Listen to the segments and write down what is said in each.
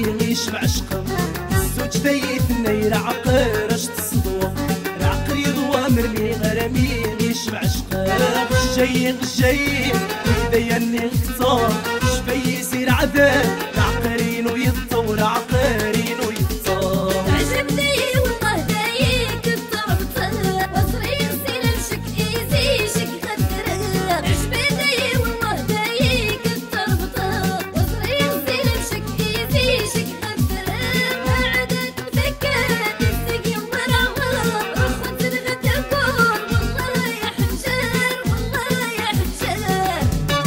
غيش معشقة الزوج دايت نير عقرش تصدوق العقل يضوى مرمي غرامي غيش معشقة غشاي غشاي ويديني اختار شبي يصير عذاب العقرين ويتطور عقرين ويتطور عجبني والله دايك الطربطة بصري غسيل الشك يزيشك خدرة عجبني والله دايك الطربطة بصري غسيل الشك يزيشك خدرة ما عادت مفكرة تستقيم براها رخصة الغدا كون والله يا حجار والله يا حجار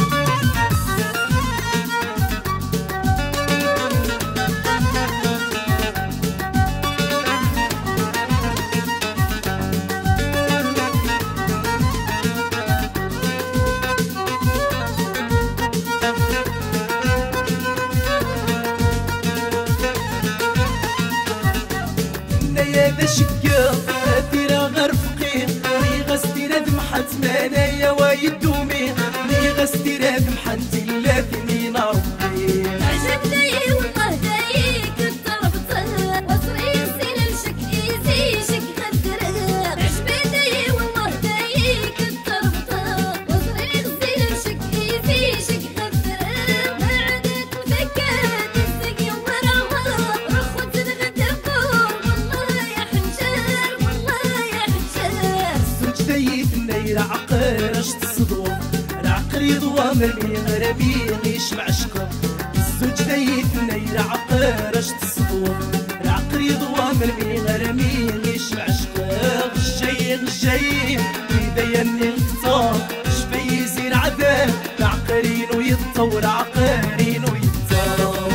يا ذا شكا تيرا غير فقير لي غستيرا دمحت مانايا ويدومي لي غستيرا دمحت الا فيني ربي عجبني والله دايك الطربطة بصري غسيل الشك يزيشك خدرة عجبني والله دايك الطربطة بصري غسيل الشك يزيشك خدرة ما عادت مفكرة تستقيم براها رخصة الغدا كون والله يا حجار والله يا حجار الزوج دايت نير عقرش تصدوق العقل يضوى مرمي غرامي غيش معشقة الزوج دايت نير عقرش تصدوق العقل يضوى مرمي غرامي غيش معشقة غشاي غشاي ويديني اختار شبي يصير عذاب العقرين ويتطور عقرين ويتطور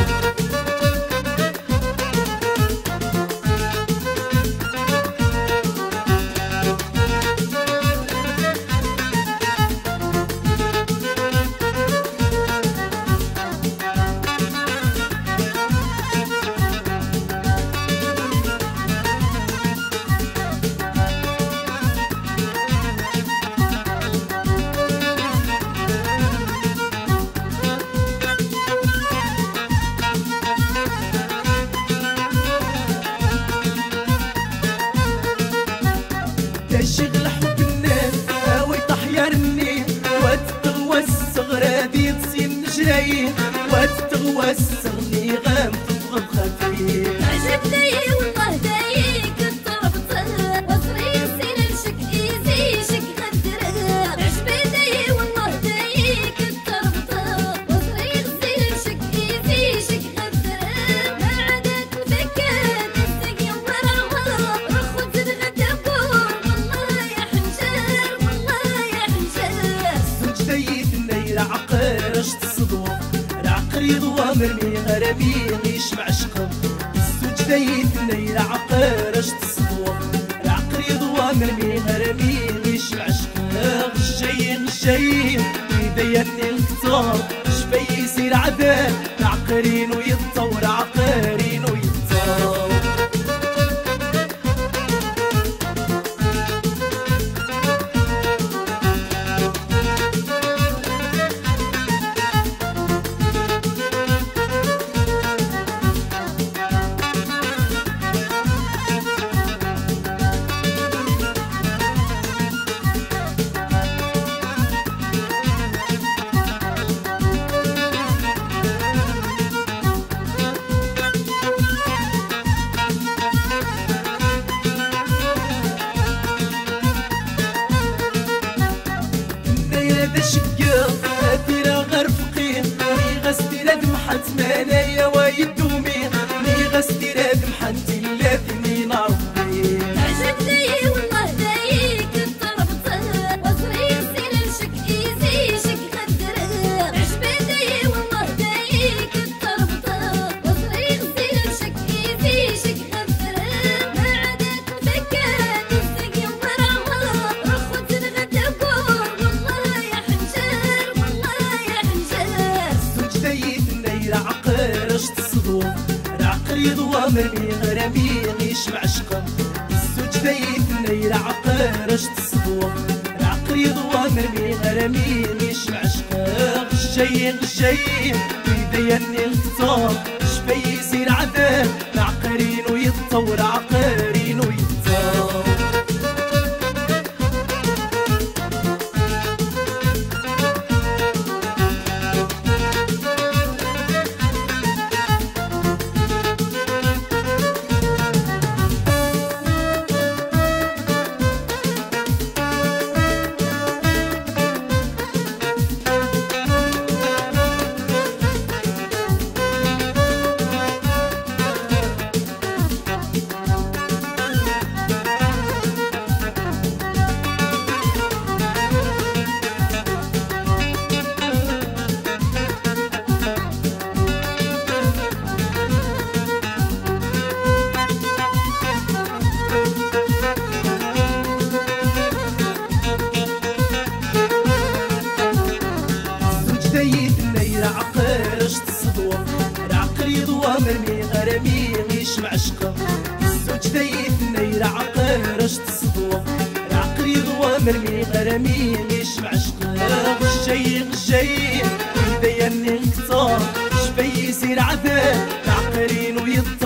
تشغل حب الناس هاوي طحيرني وتغوى الصغرى دي تصير نجري وتغوى الصغني غام تبغى خفيف عجبني والله دايك الطربطة بصري غسيل الشك يزيشك خدرة عجبني والله دايك الطربطة بصري غسيل الشك يزيشك خدرة ما عادت مفكرة تستقيم براها رخصة الغدا كون والله يا حجار والله يا حجار الزوج دايت نير عقرش تصدوق العقل يضوى مرمي غرامي غيش معشقة الزوج دايت نير عقرش تصدوق العقل يضوى مرمي غرامي غيش معشقة غشاي غشاي ويديني اختار شبي يصير عذاب العقرين ويتطور عقرين ويتطور ذا شكا تيرا غير فقير لي غستيرا دمحت مانايا ويدومي لي غستيرا دمحت الا فيني ربي عجبني والله دايك الطربطة بصري غسيل الشك يزيشك خدرة عجبني والله دايك الطربطة بصري غسيل الشك يزيشك خدرة ما عادت مفكرة تستقيم براها رخصة الغدا كون والله يا حجار والله يا حجار الزوج دايت نير عقرش تصدوق العقل يضوى مرمي غرامي غيش معشقة الزوج دايت نير عقرش تصدوق العقل يضوى مرمي غرامي غيش معشقة غشاي غشاي ويديني اختار شبي يسير عذاب عقرين ويتطور عقرين ويتطور عقرش تصدوى العقل يضوى مرمي غرامي غيش معشقة الزوج دايت النير عقرش تصدوى العقل يضوى مرمي غرامي غيش معشقة غجاي بدايا نكتار شبي يسير عذاب عقرين ويضطر